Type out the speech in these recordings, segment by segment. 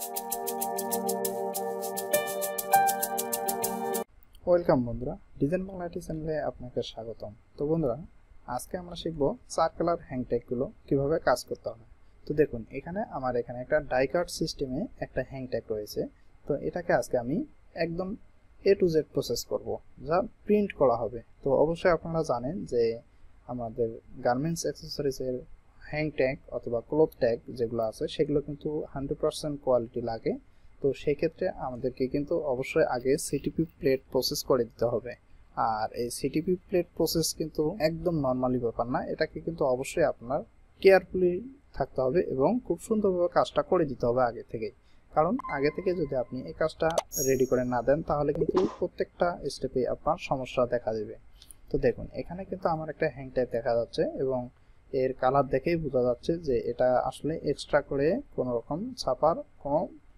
Welcome বন্ধুরা, design Bangla IT চ্যানেলে আপনাকে স্বাগতম। তো বন্ধুরা, আজকে আমরা শিখব সার্কুলার হ্যাং ট্যাগগুলো কিভাবে কাজ করতে হয়। তো দেখুন, এখানে একটা ডাই কাট সিস্টেমে একটা হ্যাং ট্যাগ রয়েছে। তো এটাকে আজকে আমি একদম এ টু জেড প্রসেস করব, যা প্রিন্ট করা হবে। তো অবশ্যই আপনারা জানেন যে আমাদের গার্মেন্টস অ্যাক্সেসরিজের হ্যাং ট্যাগ অথবা ক্লথ ট্যাগ যেগুলো আছে সেগুলো কিন্তু 100% কোয়ালিটি লাগে। তো সেই ক্ষেত্রে আমাদেরকে কিন্তু অবশ্যই আগে সিটিপি প্লেট প্রসেস করে দিতে হবে। আর এই সিটিপি প্লেট প্রসেস কিন্তু একদম নর্মালি ব্যাপার না, এটাকে কিন্তু অবশ্যই আপনার কেয়ারফুলি থাকতে হবে এবং খুব সুন্দরভাবে কাজটা করে দিতে হবে আগে থেকেই। কারণ আগে থেকে যদি আপনি এই কাজটা রেডি করে না দেন তাহলে কিন্তু প্রত্যেকটা স্টেপে আপনার সমস্যা দেখা দেবে। তো দেখুন, এখানে কিন্তু আমার একটা হ্যাং ট্যাগ দেখা যাচ্ছে এবং এর কালার দেখেই বোঝা যাচ্ছে যে এটা আসলে এক্সট্রা করে কোনো রকম ছাপার কোনো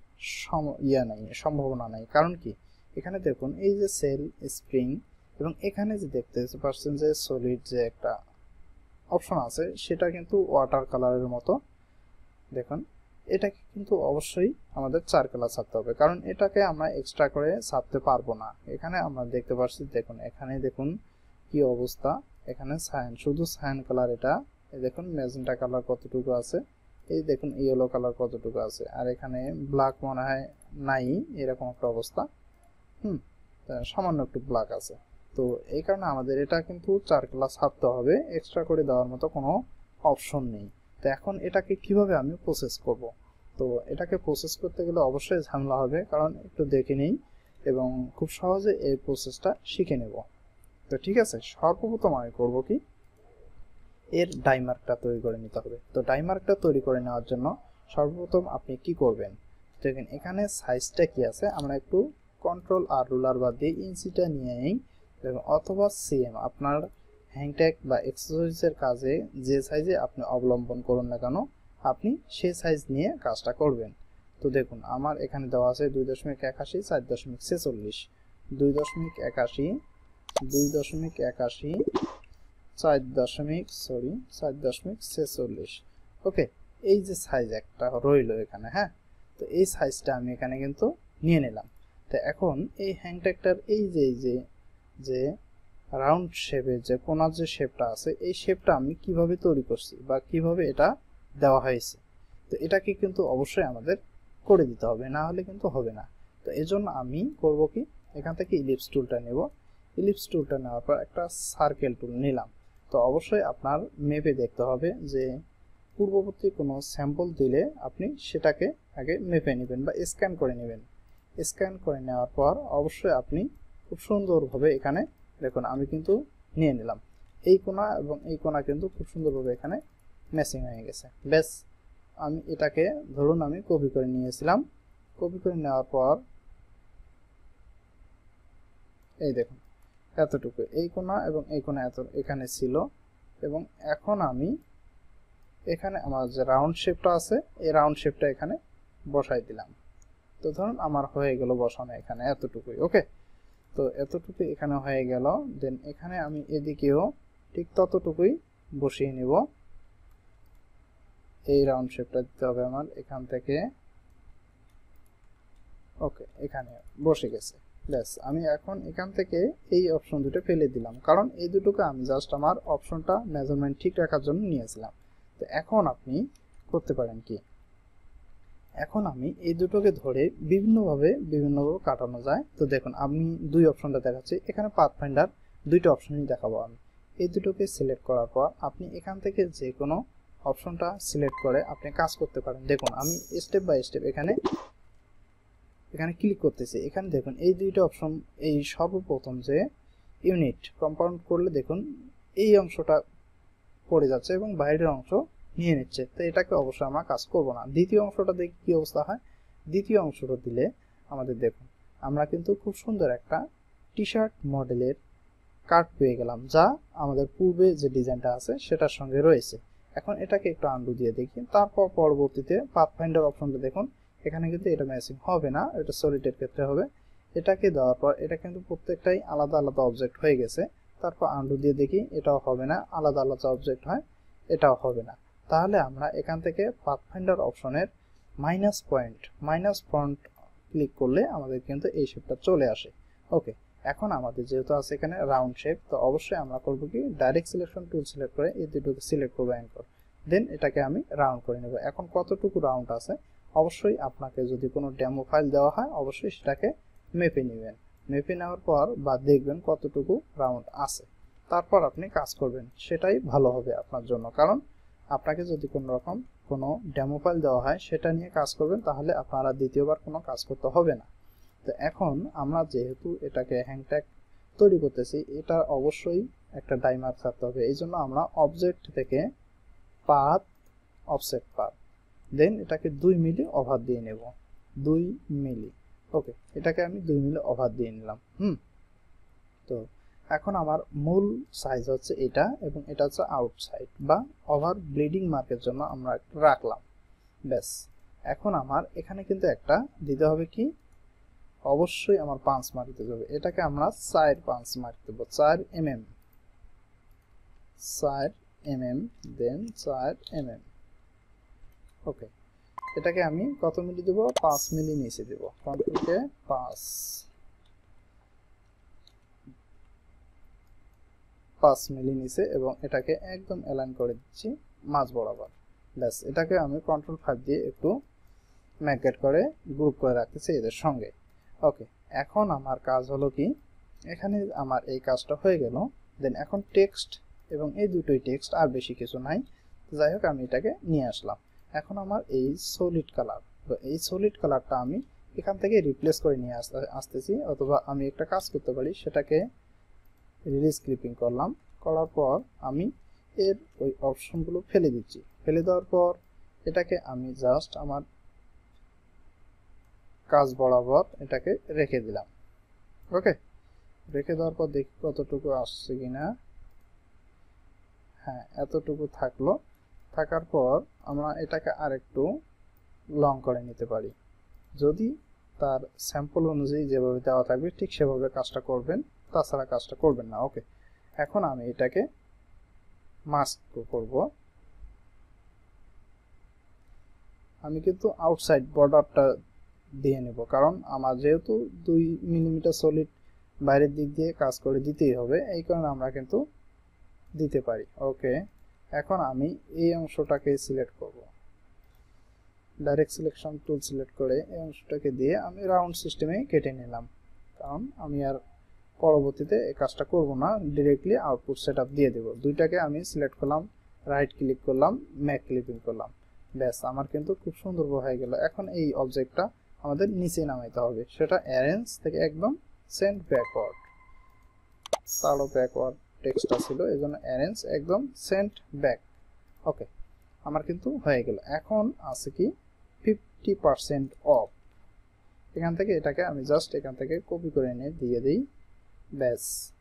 সম্ভাবনা নাই। কারণ কি, এখানে দেখুন এই যে সেল স্প্রিং এবং এখানে যে দেখতে পাচ্ছেন যে সলিড যে একটা অপশন আছে সেটা কিন্তু ওয়াটার কালারের মতো। দেখুন, এটাকে কিন্তু অবশ্যই আমাদের 4 কালার ছাপতে হবে, কারণ এটাকে আমরা এক্সট্রা করে ছাপতে পারবো না। এখানে আমরা দেখতে পাচ্ছি, দেখুন এখানে দেখুন কি অবস্থা। এখানে সায়ান, শুধু সায়ান কালার, এটা দেখুন ম্যাজেন্টা কালার কতটুকু আছে, এই দেখুন ইয়েলো কালার কতটুকু আছে, আর এখানে ব্ল্যাক মনে হয় নাই, এরকম একটা অবস্থা। সামান্য একটু ব্ল্যাক আছে। তো এই কারণে আমাদের এটা কিন্তু 4 কালার ছাপতে হবে, এক্সট্রা করে দেওয়ার মতো কোনো অপশন নেই। তো এখন এটাকে কিভাবে আমি প্রসেস করব। তো এটাকে প্রসেস করতে গেলে অবশ্যই ঝামেলা হবে, কারণ একটু দেখে নেই এবং খুব সহজে এই প্রসেসটা শিখে নেব। তো ঠিক আছে, সর্বপ্রথম আমি করব কি, এর ডাইমার্কটা তৈরি করে নিতে হবে। তো ডাইমার্কটা তৈরি করে নেওয়ার জন্য সর্বপ্রথম আপনি কি করবেন, দেখেন এখানে সাইজটা কি আছে, আমরা একটু কন্ট্রোল আর রুলার বাদ দিয়ে ইঞ্চিটা নিয়ে নিই, অথবা সিএম, আপনার হ্যাং ট্যাগ বা অ্যাক্সেসরিজের কাজে যে সাইজে আপনি অবলম্বন করুন না কেন, আপনি সেই সাইজ নিয়ে কাজটা করবেন। তো দেখুন আমার এখানে দেওয়া আছে 2.81, 4.46, 2.81, 2.81, 4.46। ওকে, এই যে সাইজ একটা রইল এখানে, হ্যাঁ। তো এই সাইজটা আমি এখানে কিন্তু নিয়ে নিলাম। তো এখন এই হ্যাং ট্যাগটার এই যে রাউন্ড শেপের যে কোণার যে শেপটা আছে, এই শেপটা আমি কিভাবে তৈরি করছি বা কিভাবে এটা দেওয়া হয়েছে, তো এটাকে কিন্তু অবশ্যই আমাদের করে দিতে হবে, না হলে কিন্তু হবে না। তো এজন্য আমি করব কি, এখান থেকে ইলিপস টুলটা নেব। ইলিপস টুলটা নেওয়ার পর একটা সার্কেল টুল নিলাম। তো অবশ্যই আপনার মেপে দেখতে হবে যে পূর্ববর্তী কোনো স্যাম্পল দিলে আপনি সেটাকে আগে মেপে নেবেন বা স্ক্যান করে নেবেন। স্ক্যান করে নেওয়ার পর অবশ্যই আপনি খুব সুন্দরভাবে এখানে দেখুন আমি কিন্তু নিয়ে নিলাম, এই কোণা এবং এই কোণা কিন্তু খুব সুন্দরভাবে এখানে ম্যাচিং হয়ে গেছে। ব্যাস, আমি এটাকে ধরুন আমি কপি করে নিয়েছিলাম। কপি করে নেওয়ার পর এই দেখুন এতটুকু এই কোণা এবং এই কোণা এত এখানে ছিল, এবং এখন আমি এখানে আমার যে রাউন্ড শেপটা আছে এই রাউন্ড শেপটা এখানে বসাই দিলাম। তো ধরুন আমার হয়ে গেল বসানো এখানে এতটুকুই। ওকে, তো এতটুকু এখানে হয়ে গেল। দেন এখানে আমি এদিকেও ঠিক ততটুকুই বসিয়ে নিব। এই রাউন্ড শেপটা দিতে হবে আমার এখান থেকে। ওকে, এখানে বসে গেছে। ব্যাস, আমি এখন এখান থেকে এই অপশন দুটো ফেলে দিলাম, কারণ এই দুটোকে আমি জাস্ট আমার অপশনটা মেজারমেন্ট ঠিক রাখার জন্য নিয়েছিলাম। তো এখন আপনি করতে পারেন কি, এখন আমি এই দুটোকে ধরে বিভিন্নভাবে কাটানো যায়। তো দেখুন আমি দুই অপশনটা দেখাচ্ছি, এখানে পাথফাইন্ডার দুইটা অপশনই দেখাবো আমি। এই দুটোকে সিলেক্ট করার পর আপনি এখান থেকে যে কোনো অপশনটা সিলেক্ট করে আপনি কাজ করতে পারেন। দেখুন আমি স্টেপ বাই স্টেপ এখানে ক্লিক করতেছি। এখানে দেখুন এই দুইটা অপশন, এই সর্বপ্রথম যে ইউনিট কম্পাউন্ড করলে দেখুন এই অংশটা পড়ে যাচ্ছে এবং বাইরের অংশ নিয়ে নিচ্ছে। তো এটাকে অবশ্যই আমরা কাজ করব না। দ্বিতীয় অংশটা দেখি কি অবস্থা হয়। দ্বিতীয় অংশটা দিলে আমাদের দেখুন আমরা কিন্তু খুব সুন্দর একটা টি শার্ট মডেলের কাট পেয়ে গেলাম, যা আমাদের পূর্বে যে ডিজাইনটা আছে সেটার সঙ্গে রয়েছে। এখন এটাকে একটু আন্ডু দিয়ে দেখি, তারপর পরবর্তীতে পাথফাইন্ডার অপশনটা দেখুন এখানে কিন্তু এটা ম্যাচিং হবে না, এটা সলিডের ক্ষেত্রে হবে। এটাকে দেওয়ার পর এটা কিন্তু প্রত্যেকটাই আলাদা আলাদা অবজেক্ট হয়ে গেছে। তারপর আন্ডু দিয়ে দেখি, এটাও হবে না, আলাদা আলাদা অবজেক্ট হয়, এটাও হবে না। তাহলে আমরা এখান থেকে পাথফাইন্ডার অপশনের মাইনাস পয়েন্ট ক্লিক করলে আমাদের কিন্তু এই শেপটা চলে আসে। ওকে, এখন আমাদের যেহেতু আছে এখানে রাউন্ড শেপ, তো অবশ্যই আমরা করব কি ডাইরেক্ট সিলেকশন টুল সিলেক্ট করে এই দুটোকে সিলেক্ট করব অ্যাঙ্কর, দেন এটাকে আমি রাউন্ড করে নেব। এখন কতটুকু রাউন্ড আছে অবশ্যই আপনাকে যদি কোনো ডেমো ফাইল দেওয়া হয় অবশ্যই সেটাকে মেপে নেবেন। মেপে নেওয়ার পর বা দেখবেন কতটুকু রাউন্ড আছে, তারপর আপনি কাজ করবেন, সেটাই ভালো হবে আপনার জন্য। কারণ আপনাকে যদি কোনো রকম কোনো ডেমো ফাইল দেওয়া হয় সেটা নিয়ে কাজ করবেন, তাহলে আপনারা দ্বিতীয়বার কোনো কাজ করতে হবে না। তো এখন আমরা যেহেতু এটাকে হ্যাং ট্যাগ তৈরি করতেছি, এটা অবশ্যই একটা ডাইমার্ক থাকতে হবে। এই জন্য আমরা অবজেক্ট থেকে পাথ অফসেট পাথ, দেন এটাকে 2 মিলি ওভার দিয়ে নেব, 2 মিলি। ওকে, এটাকে আমি 2 মিলি ওভার দিয়ে নিলাম। তো এখন আমার মূল সাইজ হচ্ছে এটা, এবং এটা হচ্ছে আউটসাইড বা ওভার ব্লিডিং মার্কের জন্য আমরা রাখলাম। ব্যাস, এখন আমার এখানে কিন্তু একটা দিতে হবে কি, অবশ্যই আমার 5 মার্ক দিতে হবে। এটাকে আমরা 4.5 মার্ক দেব, 4 mm, 4 mm, দেন 4 mm। ওকে, এটাকে আমি কত মিলি দেব, 5 মিলি নিচে দেব, কন্ট্রোলকে 5 মিলি নিচে, এবং এটাকে একদম অ্যালাইন করে দিচ্ছি মাঝ বরাবর। ব্যাস, এটাকে আমি কন্ট্রোল 5 দিয়ে একটু ম্যাগনেট করে গ্রুপ করে রাখতেছি এদের সঙ্গে। ওকে, এখন আমার কাজ হলো কি, এখানে আমার এই কাজটা হয়ে গেল। দেন এখন টেক্সট, এবং এই দুটোই টেক্সট, আর বেশি কিছু নাই। যাই হোক, আমি এটাকে নিয়ে আসলাম। এখন আমার এই সলিড কালার, তো এই সলিড কালারটা আমি এখান থেকে রিপ্লেস করে নিয়ে আসতেছি, অথবা আমি একটা কাজ করতে পারি, সেটাকে রিলিজ ক্লিপিং করলাম, করার পর আমি এর ওই অপশনগুলো ফেলে দিচ্ছি। ফেলে দেওয়ার পর এটাকে আমি জাস্ট আমার কাজ বরাবর এটাকে রেখে দিলাম। ওকে, রেখে দেওয়ার পর দেখি কতটুকু আসছে কিনা। হ্যাঁ, এতটুকু থাকলো। থাকার পর আমরা এটাকে আরেকটু লং করে নিতে পারি। যদি তার স্যাম্পল অনুযায়ী যেভাবে দেওয়া থাকবে ঠিক সেভাবে কাজটা করবেন, তাছাড়া কাজটা করবেন না। ওকে, এখন আমি এটাকে মাস্ক করব। আমি কিন্তু আউটসাইড বর্ডারটা দিয়ে নেব, কারণ আমার যেহেতু 2 মিলিমিটার সলিড বাইরের দিক দিয়ে কাজ করে দিতেই হবে, এই কারণে আমরা কিন্তু দিতে পারি। ওকে, এখন আমি এই অংশটাকে সিলেক্ট করব, ডাইরেক্ট সিলেকশন টুল সিলেক্ট করে এই অংশটাকে দিয়ে আমি রাউন্ড সিস্টেমে কেটে নিলাম, কারণ আমি আর পরবর্তীতে এই কাজটা করব না, ডিরেক্টলি আউটপুট সেটআপ দিয়ে দেব। দুইটাকে আমি সিলেক্ট করলাম, রাইট ক্লিক করলাম, ম্যাক ক্লিপিং করলাম। ব্যাস, আমার কিন্তু খুব সুন্দর হয়ে গেল। এখন এই অবজেক্টটা আমাদের নিচে নামাইতে হবে, সেটা অ্যারেঞ্জ থেকে একদম সেন্ড ব্যাকওয়ার্ড, তারও ব্যাকওয়ার্ড টেক্সটটা ছিল, এই জন্য অ্যারেঞ্জ একদম সেন্ড ব্যাক। ওকে, আমার কিন্তু হয়ে গেল। এখন আছে কি 50% অফ, এখান থেকে এটাকে আমি জাস্ট এখান থেকে কপি করে এনে দিয়ে দিই। ব্যাস,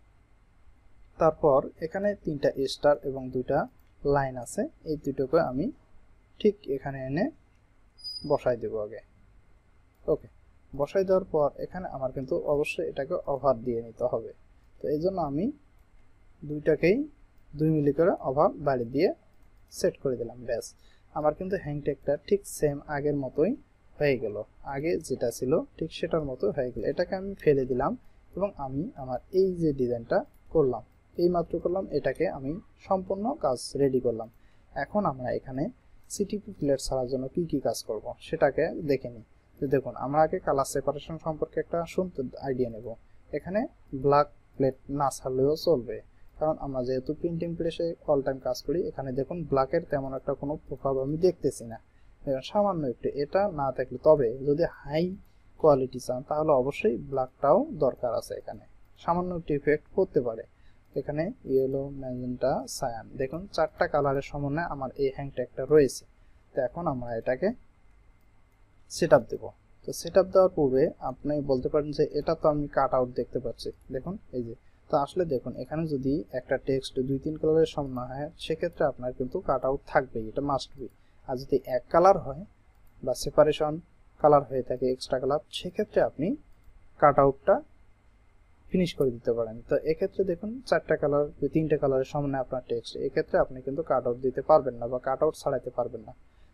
তারপর এখানে 3টা স্টার এবং 2টা লাইন আছে, এই দুটোকে আমি ঠিক এখানে এনে বসাই দেব আগে। ওকে, বসাই দেওয়ার পর এখানে আমার কিন্তু অবশ্যই এটাকে ওভার দিয়ে নিতে হবে। তো এই জন্য আমি দুইটাকেই 2 মিলি করে ওভার বাইরে দিয়ে সেট করে দিলাম। ব্যাস, আমার কিন্তু হ্যাং ট্যাগটা ঠিক সেম আগের মতোই হয়ে গেল, আগে যেটা ছিল ঠিক সেটার মতো হয়ে গেল। এটাকে আমি ফেলে দিলাম, এবং আমি আমার এই যে ডিজাইনটা করলাম, এই মাত্র করলাম, এটাকে আমি সম্পূর্ণ কাজ রেডি করলাম। এখন আমরা এখানে সিটিপি প্লেট ছাড়ার জন্য কি কি কাজ করব সেটাকে দেখে নিই। তো দেখুন, আমরা আগে কালার সেপারেশন সম্পর্কে একটা সুন্দর আইডিয়া নেব। এখানে ব্ল্যাক প্লেট না ছাড়লেও চলবে, কারণ আমরা যেহেতু প্রিন্টিং প্রেসে অল টাইম কাজ করি, এখানে দেখুন ব্ল্যাকের তেমন একটা কোনো প্রভাব আমি দেখতেছি না, সামান্য একটু। এটা না থাকলে, তবে যদি হাই কোয়ালিটি চান তাহলে অবশ্যই ব্ল্যাকটাও দরকার আছে, এখানে সামান্য একটু ইফেক্ট করতে পারে। এখানে ইয়েলো, ম্যাজেন্টা, সায়ান, দেখুন 4টা কালারের সমন্বয়ে আমার এই হ্যাং ট্যাগটা রয়েছে। তো এখন আমরা এটাকে সেটআপ দেব। তো সেটআপ দেওয়ার পূর্বে আপনি বলতে পারেন যে এটা তো আমি কাট আউট দেখতে পাচ্ছি, দেখুন এই যে। তো আসলে দেখুন, এখানে যদি একটা টেক্সট 2-3 কালারের সমন্বয় হয় সেক্ষেত্রে আপনার কিন্তু কাট আউট থাকবেই, এটা মাস্ট বি। আর যদি এক কালার হয় বা সেপারেশন কালার হয়ে থাকে এক্সট্রা কালার, সেক্ষেত্রে আপনি কাট আউটটা ফিনিশ করে দিতে পারেন। তো এক্ষেত্রে দেখুন 4টা কালার, 3টে কালারের সমন্বয়ে আপনার টেক্সট, এক্ষেত্রে আপনি কিন্তু কাট আউট দিতে পারবেন না বা কাট আউট ছাড়াইতে পারবেন না।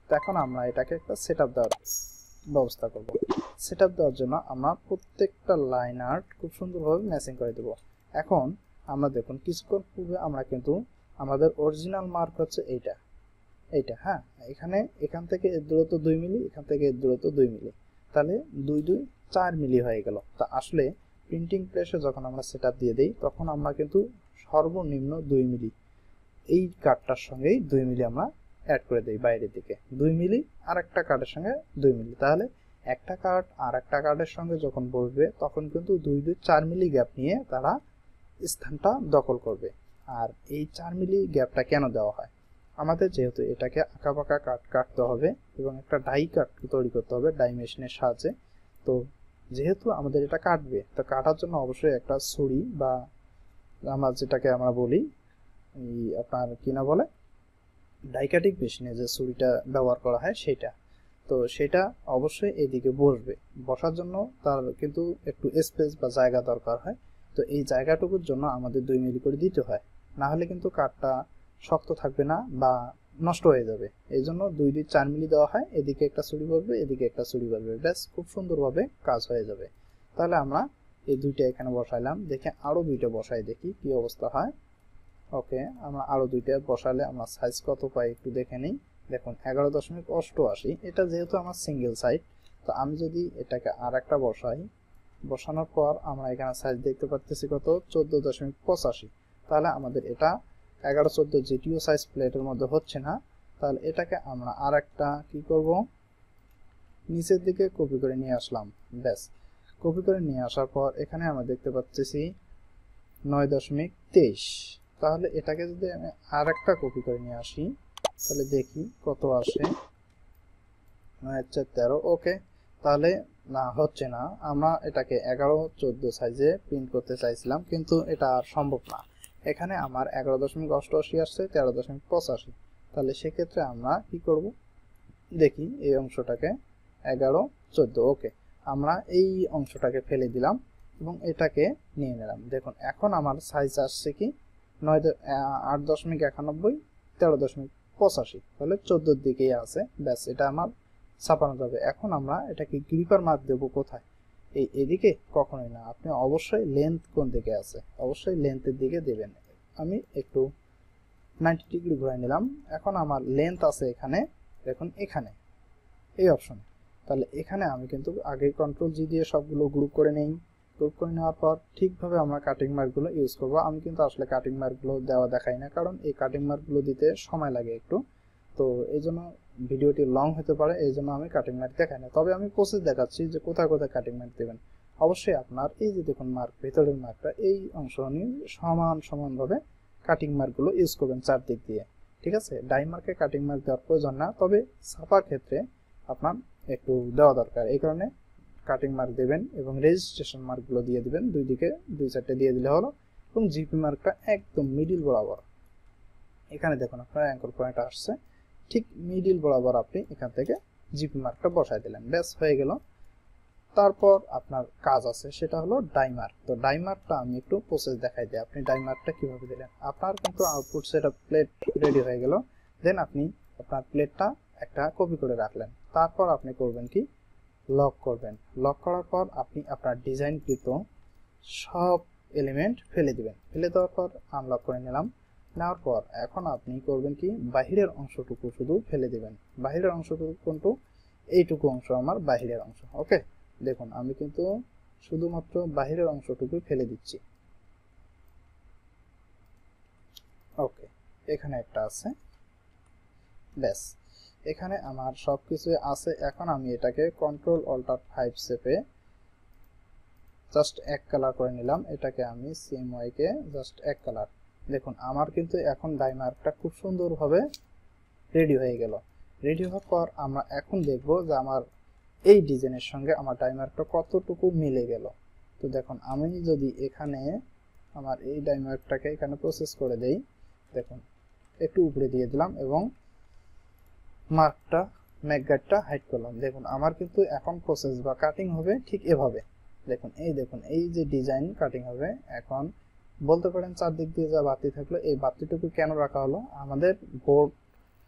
তো এখন আমরা এটাকে একটা সেটআপ দেওয়ার ব্যবস্থা করব। সেটআপ দেওয়ার জন্য আমরা প্রত্যেকটা লাইন আর্ট খুব সুন্দরভাবে ম্যাচিং করে দেব। এখন আমরা দেখুন কিছুক্ষণ পূর্বে আমরা কিন্তু আমাদের অরিজিনাল মার্ক হচ্ছে এইটা হ্যাঁ, এখান থেকে এর দূরত্ব 2 মিলি, এখান থেকে এর দূরত্ব 2 মিলি, তাহলে 2 2 4 মিলি হয়ে গেল। তা আসলে প্রিন্টিং প্রেসে যখন আমরা সেটআপ দিয়ে দেই তখন আমরা কিন্তু সর্বনিম্ন 2 মিলি এই কার্ডটার সঙ্গেই 2 মিলি আমরা অ্যাড করে দেই বাইরের দিকে, 2 মিলি আর একটা কার্ডের সঙ্গে 2 মিলি, তাহলে একটা কার্ড আর একটা কার্ডের সঙ্গে যখন বসবে তখন কিন্তু 2 2 4 মিলি গ্যাপ নিয়ে তারা স্থানটা দখল করবে। আর এই 4 মিলি গ্যাপটা কেন দেওয়া হয়, আমাদের যেহেতু এটাকে আঁকাবাঁকা কাটতে হবে এবং একটা ডাই কাট তৈরি করতে হবে ডাই মেশিনের সাহায্যে, তো যেহেতু আমাদের এটা কাটবে, তো কাটার জন্য অবশ্যই একটা ছুরি বা যেটাকে আমরা বলি এই আপনার কি না বলে ডাই কাটিং মেশিনে যে ছুরিটা ব্যবহার করা হয় সেটা, তো সেটা অবশ্যই এদিকে বসবে। বসার জন্য তার কিন্তু একটু স্পেস বা জায়গা দরকার হয়, তো এই জায়গাটুকুর জন্য আমাদের 2 মিলি করে দিতে হয়, না হলে কিন্তু কাঠটা শক্ত থাকবে না বা নষ্ট হয়ে যাবে। এই জন্য 2 2 4 মিলি দেওয়া হয়, এদিকে একটা ছুরি বসবে এদিকে একটা ছুরি বসবে, ব্যাস খুব সুন্দরভাবে কাজ হয়ে যাবে। তাহলে আমরা এই দুইটা এখানে বসাইলাম, দেখে আরো দুইটা বসাই দেখি কি অবস্থা হয়। ওকে, আমরা আরো দুইটা বসালে আমরা সাইজ কত পাই একটু দেখে নিই। দেখুন 11.88, এটা যেহেতু আমার সিঙ্গেল সাইড, তো আমি যদি এটাকে আর একটা বসাই, বসানোর পর আমরা এখানে সাইজ দেখতে পাচ্ছি কত 14.85, তাহলে আমাদের এটা 11-14 জিটিও সাইজ প্লেটের মধ্যে হচ্ছে না, তাহলে এটাকে আমরা আর একটা কি করব নিচের দিকে কপি করে নিয়ে আসলাম। ব্যাস কপি করে নিয়ে আসার পর এখানে আমরা দেখতে পাচ্ছি 9.23, তাহলে এটাকে যদি আমি আর একটা কপি করে নিয়ে আসি তাহলে দেখি কত আসে, 9/13। ওকে, তাহলে না হচ্ছে না, আমরা এটাকে 11-14 সাইজে প্রিন্ট করতে চাইছিলাম কিন্তু এটা আর সম্ভব না। এখানে আমার 11.88 আসছে 13.85, তাহলে সেক্ষেত্রে আমরা কি করব দেখি এই অংশটাকে 11-14। ওকে, আমরা এই অংশটাকে ফেলে দিলাম এবং এটাকে নিয়ে নিলাম। দেখুন এখন আমার সাইজ আসছে কি 8.91, 13.85, তাহলে 14 দিকেই আছে। ব্যাস এটা আমার ছাপানো যাবে। এখন আমরা এটাকে গ্রিপার মার্ক দেব কোথায়, এদিকে কখনোই না, আপনি অবশ্যই লেন্থ কোন দিকে আছে অবশ্যই লেন্থের দিকে দেবেন। আমি একটু 90 ডিগ্রি ঘুরাই নিলাম, এখন আমার লেন্থ আছে এখানে, দেখুন এখানে এই অপশনে, তাহলে এখানে আমি কিন্তু আগে কন্ট্রোল জি দিয়ে সবগুলো গ্রুপ করে নেই। গ্রুপ করে নেওয়ার পর ঠিকভাবে আমরা কাটিং মার্কগুলো ইউজ করব। আমি কিন্তু আসলে কাটিং মার্কগুলো দেখাই না, কারণ এই কাটিং মার্কগুলো দিতে সময় লাগে একটু, তো এই জন্য ভিডিওটি লং হতে পারে, এই জন্য আমি কাটিং মার্ক দেখাই না। তবে আমি প্রসেস দেখাচ্ছি যে কোথায় কোথায় কাটিং মার্ক দেবেন। অবশ্যই আপনার এই যে দেখুন মার্ক, ভেতরের মার্কটা এই অংশ নিয়ে সমানভাবে কাটিং মার্কগুলো ইউজ করবেন চারদিক দিয়ে, ঠিক আছে। ডাই মার্কে কাটিং মার্ক দেওয়ার প্রয়োজন না, তবে ছাপার ক্ষেত্রে আপনার একটু দেওয়া দরকার, এই কারণে কাটিং মার্ক দেবেন এবং রেজিস্ট্রেশন মার্কগুলো দিয়ে দিবেন, দুই দিকে 2-4টে দিয়ে দিলে হলো। এবং জিপি মার্কটা একদম মিডিল বরাবর, এখানে দেখুন আপনার অ্যাঙ্কর পয়েন্ট আসছে, ঠিক মিডিল বরাবর আপনি এখান থেকে জিপি মার্কটা বসাই দিলেন, ব্যাস হয়ে গেল। তারপর আপনার কাজ আছে সেটা হলো ডাই মার্ক। তো ডাই মার্কটা আমি একটু প্রসেস দেখাই দিই, আপনি ডাই মার্কটা কিভাবে দিলেন। আপনার কিন্তু আউটপুট সেটা প্লেট রেডি হয়ে গেল, দেন আপনি আপনার প্লেটটা একটা কপি করে রাখলেন। তারপর আপনি করবেন কি লক করবেন, লক করার পর আপনি আপনার ডিজাইনকৃত সব এলিমেন্ট ফেলে দিবেন, ফেলে দেওয়ার পর আনলক করে নিলাম। নেওয়ার পর এখন আপনি করবেন কি বাহিরের অংশটুকু শুধু ফেলে দিবেন। বাহিরের অংশটুকু কোনটু, এইটুকু অংশ আমার বাহিরের অংশ। ওকে, দেখুন আমি কিন্তু শুধুমাত্র বাহিরের অংশটুকু ফেলে দিচ্ছি। ওকে, এখানে একটা আছে, ব্যাস এখানে আমার সবকিছু আছে। এখন আমি এটাকে Ctrl-Alt-5 চেপে জাস্ট এক কালার করে নিলাম, এটাকে আমি CMY কে জাস্ট এক কালার। দেখুন আমার কিন্তু এখন ডাই মার্কটা খুব সুন্দরভাবে রেডি হয়ে গেল। রেডি হওয়ার পর আমরা এখন দেখব যে আমার এই ডিজাইনের সঙ্গে আমার ডাই মার্কটা কতটুকু মিলে গেল। তো দেখুন আমি যদি এখানে আমার এই ডাই মার্কটাকে এখানে প্রসেস করে দেই, দেখুন একটু উপরে দিয়ে দিলাম এবং মার্কটা ম্যাকগার্ডটা হাইড করলাম। দেখুন আমার কিন্তু এখন প্রসেস বা কাটিং হবে ঠিক এভাবে। দেখুন এই যে ডিজাইন কাটিং হবে। এখন বলতে পারেন চারদিক দিয়ে যা বাতি থাকলো, এই বাতিটুকু কেন রাখা হলো, আমাদের বোর্ড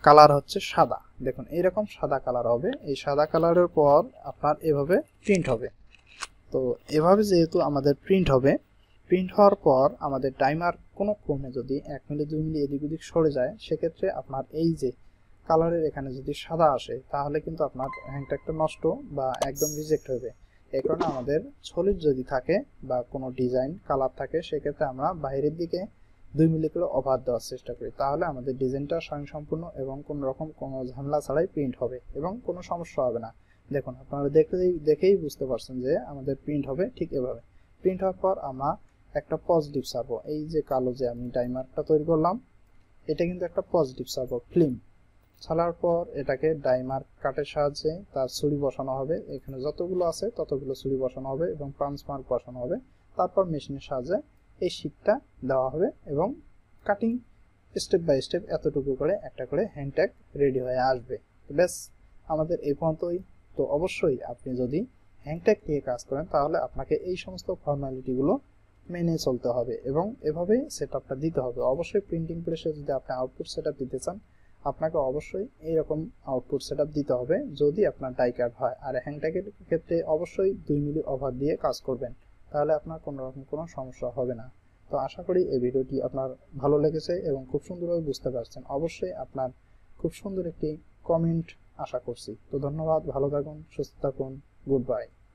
কালার হচ্ছে সাদা। দেখুন এইরকম সাদা কালার হবে। এই সাদা কালারের পর আপনার এভাবে প্রিন্ট হবে। তো এভাবে যেহেতু আমাদের প্রিন্ট হবে, প্রিন্ট হওয়ার পর আমাদের টাইমার কোনো ক্রমে যদি 1 মিলি 2 মিলি এদিক ওদিক সরে যায়, সেক্ষেত্রে আপনার এই যে কালারের এখানে যদি সাদা আসে, তাহলে কিন্তু আপনার হ্যাংট্যাগটা নষ্ট বা একদম রিজেক্ট হবে। এই কারণে আমাদের সলিড যদি থাকে বা কোনো ডিজাইন কালার থাকে, সেক্ষেত্রে আমরা বাইরের দিকে 2 মিলি করে ওভার দেওয়ার চেষ্টা করি। তাহলে আমাদের ডিজাইনটা স্বয়ংসম্পূর্ণ এবং কোনো রকম কোনো ঝামেলা ছাড়াই প্রিন্ট হবে এবং কোনো সমস্যা হবে না। দেখুন আপনারা দেখেই বুঝতে পারছেন যে আমাদের প্রিন্ট হবে ঠিক এভাবে। প্রিন্ট হওয়ার পর আমরা একটা পজিটিভ সার্ভো, এই যে কালো যে আমি টাইমারটা তৈরি করলাম, এটা কিন্তু একটা পজিটিভ সার্ভো ফিল্ম ছাড়ার পর এটাকে ডাইমার কাটের সাহায্যে তার ছুরি বসানো হবে। এখানে যতগুলো আছে ততগুলো ছুরি বসানো হবে এবং পাঞ্চ মার্ক বসানো হবে। তারপর মেশিনের সাহায্যে এই শীটটা দেওয়া হবে এবং কাটিং স্টেপ বাই স্টেপ এতটুকু করে একটা করে হ্যান্ডট্যাগ রেডি হয়ে আসবে। ব্যাস, আমাদের এই পর্যন্তই। তো অবশ্যই আপনি যদি হ্যান্ডট্যাগ নিয়ে কাজ করেন, তাহলে আপনাকে এই সমস্ত ফর্মালিটিগুলো মেনে চলতে হবে এবং এভাবেই সেটআপটা দিতে হবে। অবশ্যই প্রিন্টিং প্রেসে যদি আপনি আউটপুট সেটআপ দিতে চান, আপনাকে অবশ্যই এইরকম আউটপুট সেটআপ দিতে হবে যদি আপনার ডাই কাট হয়। আর হ্যাংট্যাগের ক্ষেত্রে অবশ্যই 2 মিলি ওভার দিয়ে কাজ করবেন, তাহলে আপনার কোনো রকম কোনো সমস্যা হবে না। তো আশা করি এই ভিডিওটি আপনার ভালো লেগেছে এবং খুব সুন্দরভাবে বুঝতে পারছেন। অবশ্যই আপনার খুব সুন্দর একটি কমেন্ট আশা করছি। তো ধন্যবাদ, ভালো থাকুন, সুস্থ থাকুন, গুড বাই।